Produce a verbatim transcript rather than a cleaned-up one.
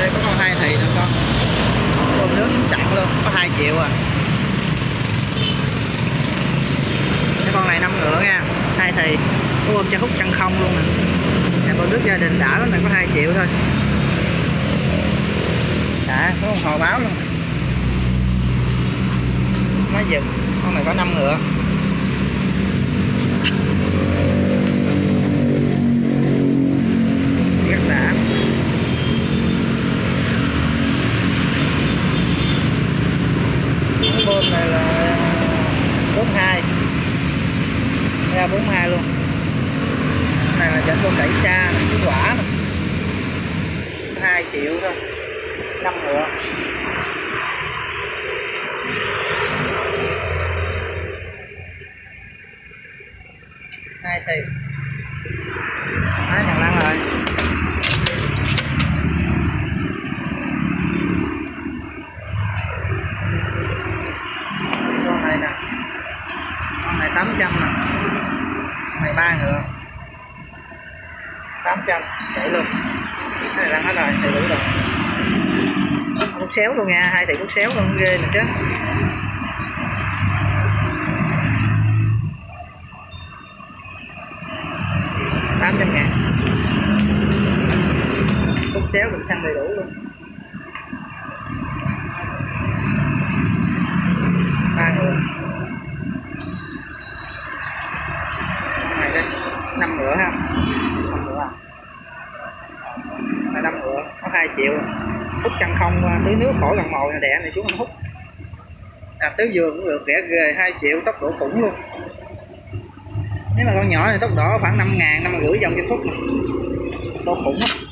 đây có con hai thì nữa con. Tôm nước sẵn luôn, có hai triệu à. Cái con này năm ngựa nha, hai thì có ôm cho hút chân không luôn nè. Nhà con nước gia đình đã lắm, này có hai triệu thôi. Đã, có con hồ báo luôn. Nó giật, con này có năm ngựa. Rất đã. Cái bơm này là bốn hai, ra bốn hai luôn. Cái này là chỉnh con cải xa, cái quả này. hai triệu thôi, năm ngựa. Hai thì hai thằng lăn rồi. Con này nè, con này tám trăm nè, con này ba ngựa tám trăm chạy luôn. Cái này lăn hết rồi, thì đủ rồi. Cút xéo luôn nha, hai thì cút xéo luôn, ghê nè chứ. tám trăm ngàn. Cút xéo cũng xăng đầy đủ luôn. Ba người. Này đây, năm ngựa ha. năm ngựa à. Này năm ngựa, có hai triệu. Hút chân không, tưới nước khỏi gần mồi này, đẻ này xuống anh hút. Đạp tứ giường cũng được, rẻ ghê, hai triệu tốc độ khủng luôn. Nếu mà con nhỏ này tốc độ khoảng năm ngàn, năm rưỡi vòng trên phút này. Tốc khủng á.